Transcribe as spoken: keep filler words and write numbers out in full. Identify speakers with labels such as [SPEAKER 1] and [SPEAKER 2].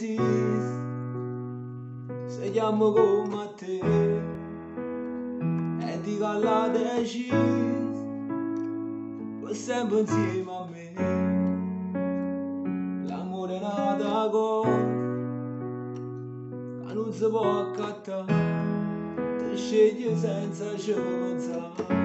[SPEAKER 1] esiste, se chiamo come te e dico alla decisa, per sempre insieme a me. L'amore è nata cosa che non si può accattare, ti scegli senza ci pensare.